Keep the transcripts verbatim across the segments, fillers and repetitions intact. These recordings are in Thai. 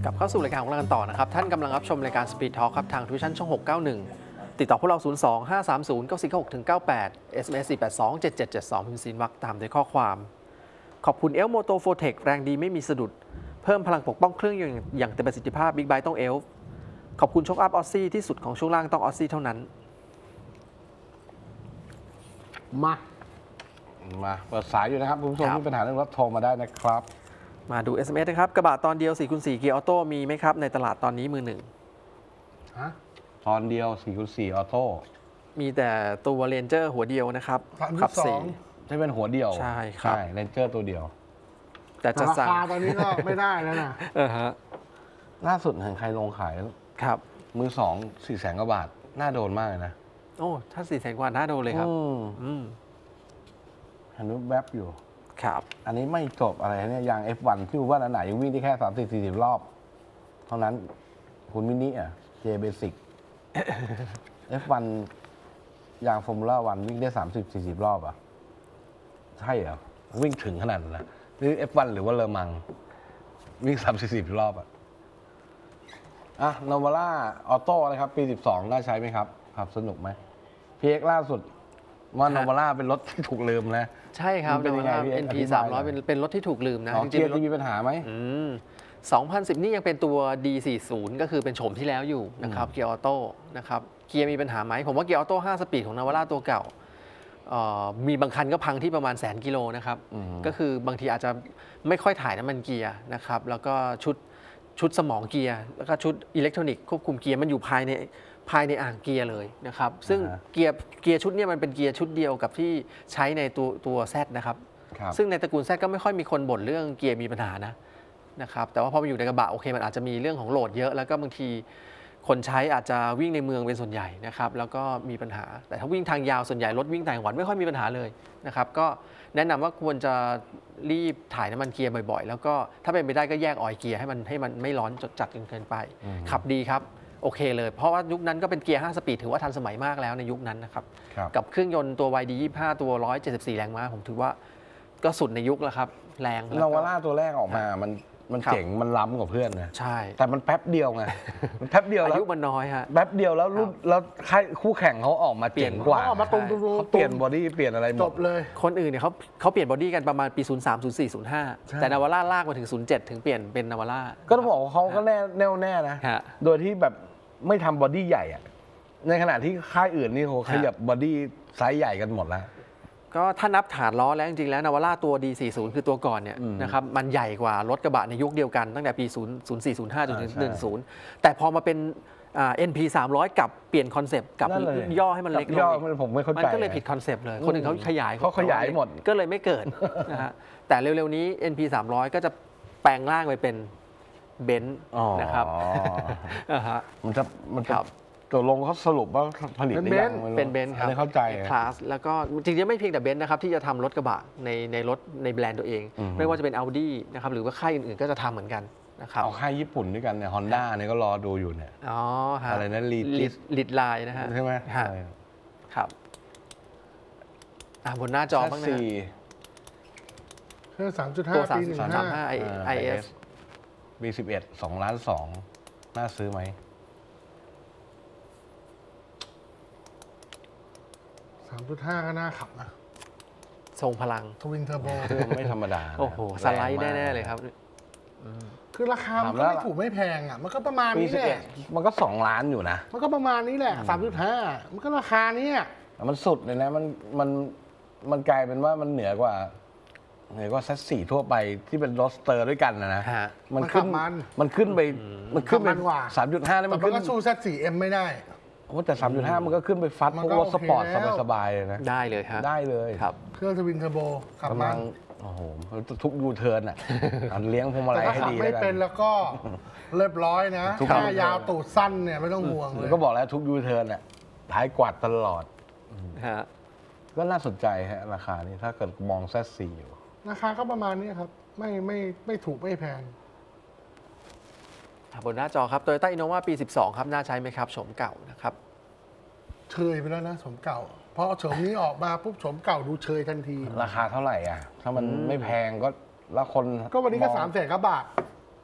กลับเข้าสู่รายการของเรากันต่อนะครับท่านกำลังรับชมรายการ Speed Talk ครับทางทวิชั่นช่องหกเก้าหนึ่งติดต่อพวกเราศูนย์ สอง ห้า สาม ศูนย์ เก้า สี่ หก ถึง เก้า แปด เอส เอ็ม เอส สี่ แปด สอง เจ็ด เจ็ด เจ็ด สองพิมพ์ซีนวักตามด้วยข้อความขอบคุณเอลโมโตโฟเทคแรงดีไม่มีสะดุดเพิ่มพลังปกป้องเครื่องยนต์อย่างเต็มประสิทธิภาพบิ๊กไบค์ต้องเอลขอบคุณโชคอัพออสซี่ที่สุดของช่วงล่างต้องออสซี่เท่านั้นมามาเปิดสายอยู่นะครับคุณผู้ชมมีปัญหาเรื่องรถโทรมาได้นะครับมาดู เอส เอ็ม เอส นะครับกระบะตอนเดียว สี่คูณสี่ เกียร์ออโต้มีไหมครับในตลาดตอนนี้มือหนึ่งฮะตอนเดียว สี่คูณสี่ ออโต้มีแต่ตัวเรนเจอร์หัวเดียวนะครับขับสี่ใช่เป็นหัวเดียวใช่ครับเรนเจอร์ตัวเดียวแต่จะสั่งราคาตอนนี้ก็ไม่ได้แล้วนะเออฮะล่าสุดเห็นใครลงขายครับมือสองสี่แสนกว่าบาทน่าโดนมากเลยนะโอ้ถ้าสี่แสนกว่าน่าโดนเลยครับอืมเห็นแวบอยู่ครับอันนี้ไม่จบอะไรเนี่ยยาง เอฟ วัน ที่ว่าอันไหนยังวิ่งได้แค่สามสิบ สี่สิบรอบเท่านั้นคุณมินิอ่ะ J Basic เอฟ วัน ยางฟอร์มูล่าวันวิ่งได้สามสิบ สี่สิบรอบอ่ะใช่เหรอวิ่งถึงขนาดนั้นนะหรือ เอฟ วัน หรือว่าเลอมังวิ่งสามสิบ สี่สิบรอบอ่ะอ่ะนาวาร่าออโต้นะครับปีสิบสองน่าใช้ไหมครับขับสนุกไหมพีเอ็กล่าสุดว่านาวาร่าเป็นรถที่ถูกลืมนะใช่ครับนาวาร่า เอ็น พี สามร้อยเป็นเป็นรถที่ถูกลืมนะจริงๆมีปัญหาไหมอืมสองพันสิบนี่ยังเป็นตัว ดี สี่สิบ ก็คือเป็นโฉมที่แล้วอยู่นะครับเกียร์ออโต้นะครับเกียร์มีปัญหาไหมผมว่าเกียร์ออโต้ห้าสปีดของนาวาร่าตัวเก่ามีบางคันก็พังที่ประมาณแสนกิโลนะครับก็คือบางทีอาจจะไม่ค่อยถ่ายน้ำมันเกียร์นะครับแล้วก็ชุดชุดสมองเกียร์แล้วก็ชุดอิเล็กทรอนิกส์ควบคุมเกียร์มันอยู่ภายในภายในอ่างเกียร์เลยนะครับซึ่งเกียร์เกียร์ชุดนี้มันเป็นเกียร์ชุดเดียวกับที่ใช้ในตัวตัว Z นะครับซึ่งในตระกูล Z ก็ไม่ค่อยมีคนบ่นเรื่องเกียร์มีปัญหานะนะครับแต่ว่าพอมาอยู่ในกระบะโอเคมันอาจจะมีเรื่องของโหลดเยอะแล้วก็บางทีคนใช้อาจจะวิ่งในเมืองเป็นส่วนใหญ่นะครับแล้วก็มีปัญหาแต่ถ้าวิ่งทางยาวส่วนใหญ่รถวิ่งต่างจังหวัดไม่ค่อยมีปัญหาเลยนะครับก็แนะนำว่าควรจะรีบถ่ายน้ำมันเกียร์บ่อยๆแล้วก็ถ้าเป็นไปได้ก็แยกออยล์เกียร์ให้มันให้มันไม่ร้อนจดจัดจนเกินไปขับดีครับโอเคเลยเพราะว่ายุคนั้นก็เป็นเกียร์ห้าสปีดถือว่าทันสมัยมากแล้วในยุคนั้นนะครับกับเครื่องยนต์ตัว วาย ดี ยี่สิบห้า ตัวหนึ่งร้อยเจ็ดสิบสี่แรงม้าผมถือว่าก็สุดในยุคแล้วครับแรงนาวาร่าตัวแรกออกมามันมันเจ๋งมันล้ำกว่าเพื่อนนะใช่แต่มันแป๊บเดียวไงมันแป๊บเดียวแล้วอายุมันน้อยฮะแป๊บเดียวแล้วรุ่นแล้วคู่แข่งเขาออกมาเปลี่ยนกว่าออกมาตรงตัวเขาเปลี่ยนบอดี้เปลี่ยนอะไรหมดจบเลยคนอื่นเนี่ยเขาเขาเปลี่ยนบอดี้กันประมาณปีศูนย์สาม ศูนย์สี่ ศูนย์ห้าแต่นาวาร่าลากมาถึงศูนย์เจ็ดถึงเปลี่ยนเป็นนาวาร่าก็ต้องบอกว่าเขาก็แน่แน่วแน่นะโดยที่แบบไม่ทำบอดี้ใหญ่อะในขณะที่ค่ายอื่นนี่เขาขยับบอดี้ไซส์ใหญ่กันหมดแล้วก็ถ้านับฐานล้อแล้วจริงๆแล้วนาวาร่าตัว ดี สี่สิบ คือตัวก่อนเนี่ยนะครับมันใหญ่กว่ารถกระบะในยุคเดียวกันตั้งแต่ปีศูนย์ ศูนย์ สี่ ศูนย์ ห้าจนถึงหนึ่งสิบแต่พอมาเป็นเอ็น พี สามร้อยกับเปลี่ยนคอนเซปต์กับย่อให้มันเล็กลงผมไม่เข้าใจมันก็เลยผิดคอนเซปต์เลยคนอื่นเขาขยายเขาขยายหมดก็เลยไม่เกิดนะฮะแต่เร็วๆนี้ เอ็น พี สามร้อยก็จะแปลงร่างไปเป็นเบนซ์นะครับมันจะมันจะตัวลงเขาสรุปว่าผลิตได้ยังเป็นเบนซ์ครับเข้าใจคลาสแล้วก็จริงๆไม่เพียงแต่เบนซ์นะครับที่จะทำรถกระบะในในรถในแบรนด์ตัวเองไม่ว่าจะเป็น Audi นะครับหรือว่าค่ายอื่นๆก็จะทำเหมือนกันนะครับเอาค่ายญี่ปุ่นด้วยกันเนี่ยฮอนด้าเนี่ยก็รอดูอยู่เนี่ยอ๋อฮะอะไรนั้นลีดลิดไลน์นะฮะใช่ไหมครับบนหน้าจอบ้างนะเครื่อง สามจุดห้า ปีหนึ่งห้าไอ เอสบีสิบเอ็ด สองล้านสองน่าซื้อไหมสามจุดห้า ก็น่าขับนะทรงพลังทวินเทอร์โบไม่ธรรมดาโอ้โหสไลด์แน่ๆเลยครับคือราคามันก็ไม่ถูกไม่แพงอ่ะมันก็ประมาณนี้แหละมันก็สองล้านอยู่นะมันก็ประมาณนี้แหละ สามจุดห้า มันก็ราคานี้มันสุดเลยนะมันมันมันกลายเป็นว่ามันเหนือกว่าเหนือกว่าแซดสี่ทั่วไปที่เป็นโรสเตอร์ด้วยกันนะนะมันขึ้นมันขึ้นไปมันขึ้นไปสามจุดห้านี่มันขึ้นก็สู้ แซด โฟร์ เอ็ม ไม่ได้โอ้แต่ สามจุดห้า มันก็ขึ้นไปฟัดพวกรถสปอร์ตสบายๆเลยนะได้เลยฮะได้เลยครับเครื่องทวินเทอร์โบขับมาโอ้โหทุกยูเทิร์นอ่ะเลี้ยงพวงมาลัยให้ดีไม่เป็นแล้วก็เรียบร้อยนะแค่ยาวตูดสั้นเนี่ยไม่ต้องห่วงเลยก็บอกแล้วทุกยูเทิร์นอ่ะท้ายกวาดตลอดฮะก็น่าสนใจฮะราคานี้ถ้าเกิดมองแซดสี่อยู่ราคาก็ประมาณนี้ครับไม่ไม่ไม่ถูกไม่แพงบนหน้าจอครับ Toyota Innova ปีสิบสองครับน่าใช้ไหมครับโฉมเก่านะครับเชยไปแล้วนะโฉมเก่าพอโฉมนี้ออกมาปุ๊บโฉมเก่าดูเชยทันทีราคาเท่าไหร่อ่ะถ้ามันไม่แพงก็แล้วคนก็วันนี้ก็สามแสนกว่าบาท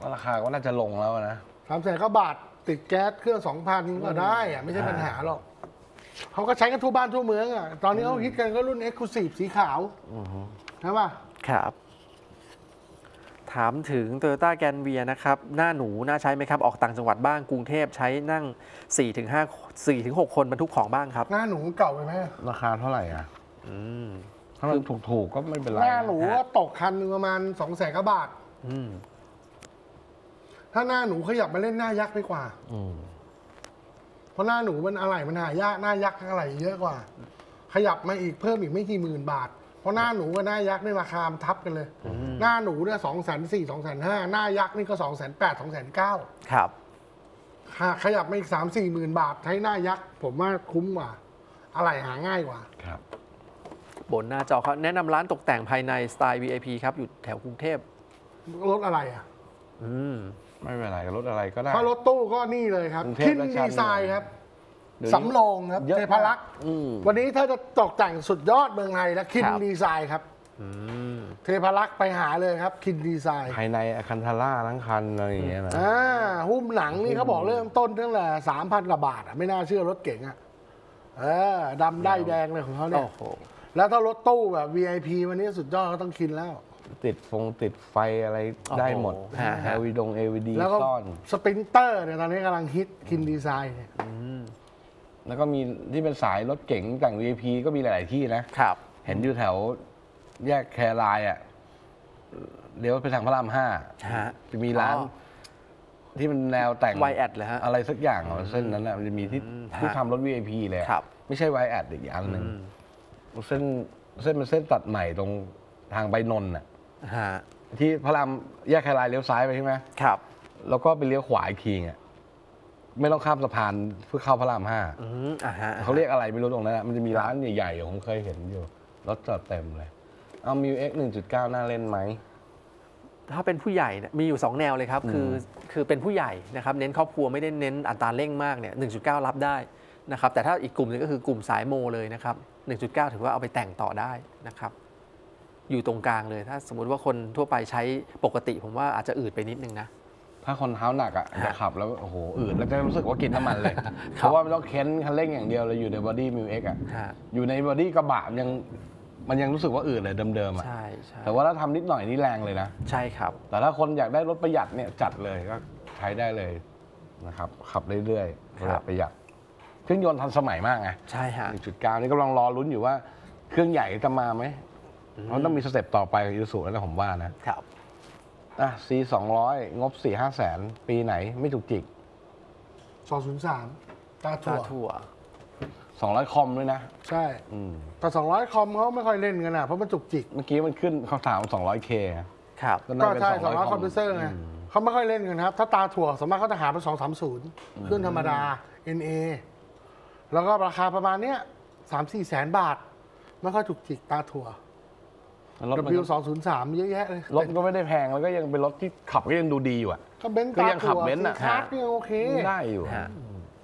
ราคาก็น่าจะลงแล้วนะสามแสนก็บาทติดแก๊สเครื่องสองพันก็ได้อะไม่ใช่ปัญหาหรอกเขาก็ใช้กันทั่วบ้านทั่วเมืองอ่ะตอนนี้เขาฮิตกันก็รุ่น Exclusive สีขาวใช่ป่ะครับ ถามถึง Toyota แกนเวียนะครับ หน้าหนูน่าใช้ไหมครับ ออกต่างจังหวัดบ้างกรุงเทพใช้นั่ง สี่ถึงห้า สี่ถึงหก คนบรรทุกของบ้างครับหน้าหนูเก่าไปไหมราคาเท่าไหร่อ่ะอืมถ้ามันถูกๆก็ไม่เป็นไรหน้าหนูฮะก็ตกคันหนึงประมาณสองแสนกว่าบาทอืมถ้าหน้าหนูขยับมาเล่นหน้ายักษ์ดีกว่าอืมเพราะหน้าหนูมันอะไรมันหายากหน้ายักษ์อะไรเยอะกว่า ขยับมาอีกเพิ่มอีกไม่กี่หมื่นบาท เพราะหน้าหนูกับหน้ายักษ์นี่ราคามันทับกันเลย หน้าหนูเนี่ยสองแสนสี่สองแสนห้าหน้ายักษ์นี่ก็สองแสนแปดสองแสนเก้าครับขยับมาอีกสามสี่หมื่นบาทใช้หน้ายักษ์ผมว่าคุ้มกว่า อะไรหาง่ายกว่าครับบนหน้าจอเขาแนะนำร้านตกแต่งภายในสไตล์ วี ไอ พี ครับ อยู่แถวกรุงเทพรถอะไรอ่ะอืมไม่เป็นไรรถอะไรก็ได้ถ้ารถตู้ก็นี่เลยครับกรุงเทพคินและชาดีญไซน์ครับเดี๋ยวนี้สำโรงครับเยอะเทพารักษ์อืมวันนี้ถ้าจะตกแต่งสุดยอดเมืองไทยแล้วคินครับดีไซน์ครับอืมเทพารักษ์ไปหาเลยครับคินดีไซน์ภายในอาคันทาร่าทั้งคันอะไรอย่างเงี้ยนะอ่าหุ้มหนังนี่เขาบอกเริ่มต้นตั้งแต่สามพันกว่าบาทอ่ะไม่น่าเชื่อรถเก๋งอ่ะเออดำได้แดงเลยของเขาเนี่ยโอ้โหแล้วถ้ารถตู้แบบ วี ไอ พี วันนี้สุดยอดก็ต้องคินแล้วติดฟงติดไฟอะไรได้หมดโอ้โหฮะฮะเอล อี ดง เอ วี ดีแล้วก็ซ่อนสปรินเตอร์เนี่ยตอนนี้กำลังฮิตคินดีไซน์เนี่ยอืมแล้วก็มีที่เป็นสายรถเก๋งแต่ง วี ไอ พี ก็มีหลาย ๆ ที่นะครับเห็นอยู่แถวแยกแครายอ่ะเลี้ยวไปทางพระรามห้าฮะจะมีร้านอ๋อที่มันแนวแต่งไวแอดเลยฮะอะไรสักอย่างอะเส้นนั้นอะมันจะมีที่อืมที่ฮะทำรถ วี ไอ พี เลยอะครับไม่ใช่ไวแอดอีกอันหนึ่งอืมเส้นเส้นมันเส้นตัดใหม่ตรงทางไปนนท์อ่ะฮะที่พระรามแยกแครายเลี้ยวซ้ายไปใช่ไหมครับแล้วก็ไปเลี้ยวขวาอีกทีอ่ะไม่ต้องข้ามสะพานเพื่อเข้าพระรามห้าอืมอ่าฮะเขาเรียกอะไรไม่รู้ตรงนั้นอะมันจะมีร้านใหญ่ๆผมเคยเห็นอยู่รถจอดเต็มเลย เอามิวเอ็กหนึ่งจุดเก้าน่าเล่นไหมถ้าเป็นผู้ใหญ่เนี่ยมีอยู่ สอง แนวเลยครับอืมคือคือเป็นผู้ใหญ่นะครับเน้นครอบครัวไม่ได้เน้นอัตราเร่งมากเนี่ยหนึ่งจุดเก้า รับได้นะครับแต่ถ้าอีกกลุ่มหนึงก็คือกลุ่มสายโมเลยนะครับหนึ่งจุดเก้า ถือว่าเอาไปแต่งต่อได้นะครับอยู่ตรงกลางเลย ถ้าสมมุติว่าคนทั่วไปใช้ปกติผมว่าอาจจะอืดไปนิดนึงนะถ้าคนเท้าหนักอ่ะฮะจะขับแล้วโอ้โหอืดแล้วจะรู้สึกว่ากินน้ำมันเลย เพราะว่ามันต้องเค้นคันเร่งอย่างเดียวเลยอยู่ในบอดี้มิวเอ็กอ่ะฮะอยู่ในบอดี้กระบะมันยังมันยังรู้สึกว่าอืดเลยเดิมๆอ่ะใช่ใช่แต่ว่าถ้าทำนิดหน่อยนี่แรงเลยนะใช่ครับแต่ถ้าคนอยากได้รถประหยัดเนี่ยจัดเลยก็ใช้ได้เลยนะครับขับเรื่อยๆประหยัดประหยัดเครื่องยนต์ทันสมัยมากไงใช่ฮะหนึ่งจุดเก้า นี่กำลังรอลุ้นอยู่ว่าเครื่องใหญ่จะมาไหมเพราะต้องมีสเต็ปต่อไปกับยูสุแล้วนะผมว่านะครับ อ่ะ C สองร้อยงบ สี่ห้าแสนปีไหนไม่ถูกจิกสองศูนย์สามตาตาถั่วถั่วสองร้อยคอมด้วยนะใช่อืมแต่สองร้อยคอมเขาไม่ค่อยเล่นกันอ่ะเพราะมันจุกจิกเมื่อกี้มันขึ้นเขาถาม สองร้อยเคครับก็น่าก็เป็นใช่สสออง งร้ร้ออย ยคคออมมพิวเซอร์ไงเขาไม่ค่อยเล่นกันครับ ถ้าตาถั่วสมมติเขาจะหาเป็นสองสามศูนย์เครื่องธรรมดา เอ็น เอ แล้วก็ราคาประมาณเนี้ยสามสี่แสนบาท ไม่ค่อยจุกจิกตาถั่วรถมัน W สองศูนย์สามเยอะแยะเลยรถก็ไม่ได้แพงแล้วก็ยังเป็นรถที่ขับก็ยังดูดีอยู่อ่ะก็เบนซ์ก็ตายังขับถั่วเบนซ์อะคาร์ดก็ยังโอเคได้อยู่ฮะ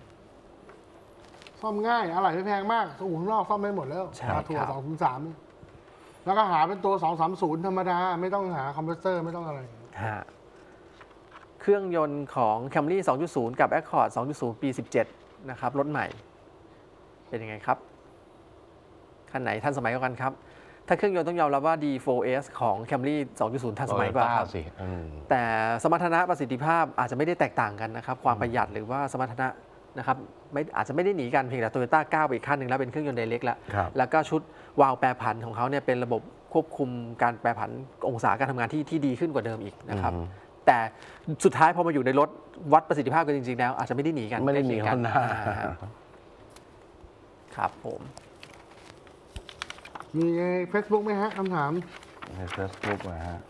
ซ่อมง่ายอะไรไม่แพงมากอู่ข้างนอกซ่อมได้หมดแล้วใช่ตาถั่วครับสองศูนย์สามแล้วก็หาเป็นตัวสองสามศูนย์ธรรมดา ไม่ต้องหาคอมเพรสเซอร์ไม่ต้องอะไรฮะเครื่องยนต์ของ Camry สองจุดศูนย์ กับ Accord สองจุดศูนย์ ปี สิบเจ็ด นะครับรถใหม่ เป็นยังไงครับ คันไหนทันสมัยกว่ากันครับ ถ้าเครื่องยนต์ต้องยอมรับว่า ดี โฟร์ เอส ของ Camry สองจุดศูนย์ ทันสมัยกว่าครับสิอืมแต่สมรรถนะประสิทธิภาพอาจจะไม่ได้แตกต่างกันนะครับ ความประหยัดหรือว่าสมรรถนะนะครับไม่อาจจะไม่ได้หนีกันเพียงแต่ Toyota ก้าวไปอีกขั้นหนึ่งแล้วเป็นเครื่องยนต์ไดเรกแล้วครับแล้วก็ชุดวาล์วแปรผันของเขาเนี่ยเป็นระบบควบคุมการแปรผันองศาการทำงานที่ที่ดีขึ้นกว่าเดิมอีกนะครับอืมแต่สุดท้ายพอมาอยู่ในรถวัดประสิทธิภาพกันจริงๆแล้วอาจจะไม่ได้หนีกันไม่ได้หนีใกล้เคียงกั Honda อ่าครับผมมีใน Facebook ไหมฮะคำถามในเฟซบุ๊กนะฮะ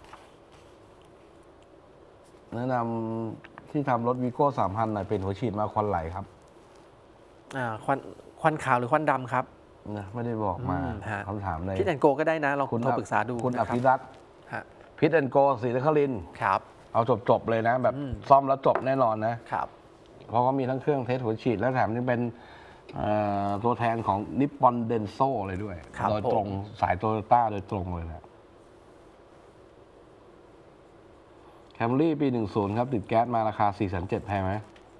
แนะนำที่ทำรถวีโก้สามพันหน่อยเป็นหัวฉีดมาควันไหลครับอ่าควันควันขาวหรือควันดำครับนะไม่ได้บอกมาอืมฮะคำถามในพิทแอนโกก็ได้นะลองโทรปรึกษาดูคุณอนะครัภิบรัตน์ฮะพิทแอนโกศรีนครินทร์ครับเอาจบๆเลยนะ แบบอืมซ่อมแล้วจบแน่นอนนะครับเพราะเขามีทั้งเครื่องเทสหัวฉีด และแถมยังเป็นเอ่อตัวแทนของนิปปอนเดนโซเลยด้วยครับโดยตรงผมสายโตโยต้าโดยตรงเลยนะมรี่ปีหนึ่งศูนย์ครับ ติดแก๊สมาราคาสี่แสนเจ็ดแพงไหม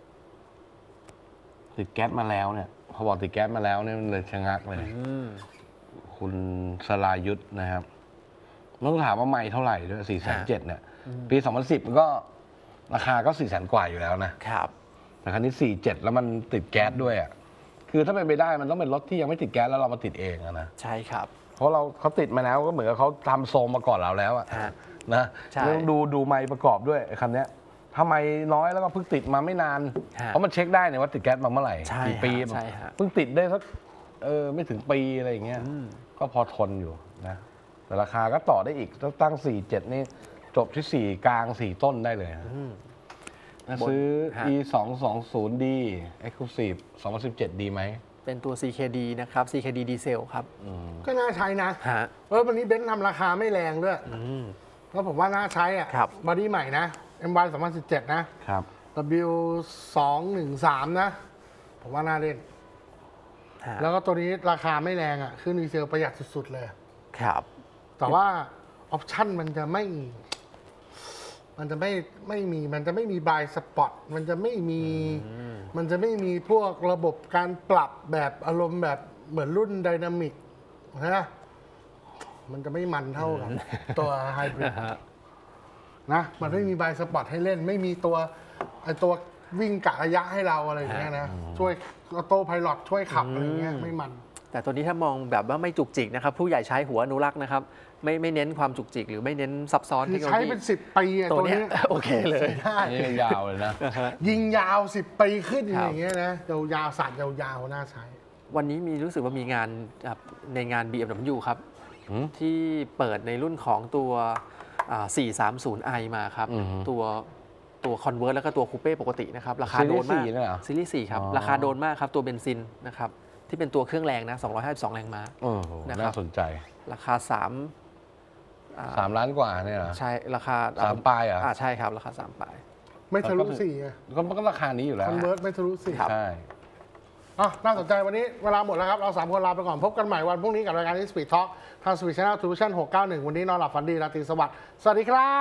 ติดแก๊สมาแล้วเนี่ยพอบอกติดแก๊สมาแล้วเนี่ยมันเลยชะงักเลยอืมคุณสรายุทธนะครับต้องถามว่าไม่เท่าไหร่ด้วยสี่แสนเจ็ดเนี่ย ปีสองพันสิบมันก็ราคาก็สี่แสนกว่าอยู่แล้วนะครับ แต่ครั้นี้สี่เจ็ดแล้วมันติดแก๊สด้วยอ่ะคือถ้าเป็นไปได้มันต้องเป็นรถที่ยังไม่ติดแก๊สแล้วเรามาติดเองอะนะใช่ครับเพราะเราเขาติดมาแล้วก็เหมือนกับเขาทำโซมมาก่อนเราแล้วอะฮะนะใช่ต้องดูดูไมค์ประกอบด้วยไอ้คันเนี้ยถ้าไมค์น้อยแล้วก็เพิ่งติดมาไม่นานฮะเพราะมันเช็คได้เนี่ยว่าติดแก๊สมาเมื่อไหร่ใช่กี่ปีฮะใช่ฮะเพิ่งติดได้สักเออไม่ถึงปีอะไรอย่างเงี้ยอืมก็พอทนอยู่นะแต่ราคาก็ต่อได้อีกต้องตั้งสี่เจ็ดนี่จบที่สี่กลางสี่ต้นได้เลยนะอืมนะซื้อฮะ e สองสองศูนย์ d exclusive สองพันสิบเจ็ดดีไหมเป็นตัว ซี เค ดี นะครับ ซี เค ดี ดีเซลครับก็น่าใช้นะฮะเออวันนี้เบนซ์ทำราคาไม่แรงด้วยอืมแล้วผมว่าน่าใช้อ่ะครับบอดี้ใหม่นะ เอ็ม วาย สองพันสิบเจ็ดนะครับ W สองหนึ่งสามนะ ผมว่าน่าเล่นฮะแล้วก็ตัวนี้ราคาไม่แรงอ่ะขึ้นดีเซลประหยัดสุดๆเลยครับแต่ว่าออปชั่นมันจะไม่ มันจะไม่ไม่มี มันจะไม่มีบายสปอต มันจะไม่มี มันจะไม่มีพวกระบบการปรับแบบอารมณ์แบบเหมือนรุ่นไดนามิกนะมันจะไม่มันเท่ากับตัวไฮบริดฮะนะ มันไม่มีบายสปอตให้เล่น ไม่มีตัวไอตัววิ่งกะระยะให้เราอะไรอย่างเงี้ยนะ ช่วยออโต้ไพลอตช่วยขับอะไรอย่างเงี้ยไม่มันแต่ตัวนี้ถ้ามองแบบว่าไม่จุกจิกนะครับ ผู้ใหญ่ใช้หัวอนุรักษ์นะครับ ไม่ไม่เน้นความจุกจิกหรือไม่เน้นซับซ้อนคืเทอคโนโลใช้ยีเป็นสิบปีอะตัตัว วเนี้ยนี้โอเคเลยได้นี่ยาวเลยนะยิงยาวสิบปีขึ้นครับอย่างเงี้ยนะยาวๆสัตว์ยาวๆน่าใช้วันนี้มีรู้สึกว่ามีงานครับในงาน บี เอ็ม ดับเบิลยู ครับหืมที่เปิดในรุ่นของตัวอ่า สี่สามศูนย์ ไอ มาครับอือฮึตัวตัวคอนเวิร์ตแล้วก็ตัวคูเป้ปกตินะครับ ราคาโดนมากซีรีส์สี่เนี่ยเหรอซีรีส์สี่ครับอ๋อราคาโดนมากครับ ตัวเบนซินนะครับ ที่เป็นตัวเครื่องแรงนะ สองร้อยห้าสิบสอง แรงม้าโอ้โหนะครับน่าสนใจราคาสามอ่าสามล้านกว่าเนี่ยเหรอใช่ ราคาสามปลายเหรออ่าใช่ครับ ราคาสามปลายไม่ทะลุก็คือสี่อะก็ก็ราคานี้อยู่แล้คว อนเวิร์ตไม่ทะลุสี่ครับใช่อ่ะน่าสนใจวันนี้เวลาหมดแล้วครับ เราสามคนลาไปก่อนพบกันใหม่วันพรุ่งนี้กับรายการที่ Speed Talk ทาง Speed Channel Television หกเก้าหนึ่งวันนี้นอนหลับฝันดีราตรีสวัสดิ์สวัสดีครับ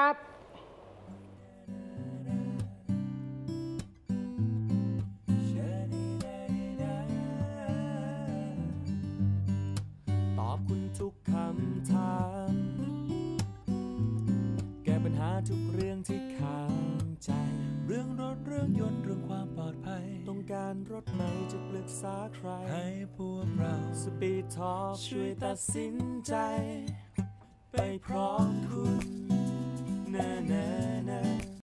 ตอบคุณทุกคำถาม แก้ปัญหาทุกเรื่องที่ค้างใจ เรื่องรถเรื่องยนต์เรื่องความปลอดภัย ต้องการรถไหนจะปรึกษาใคร ให้พวกเรา Speed Talk ช่วยตัดสินใจ ไปพร้อมคุณ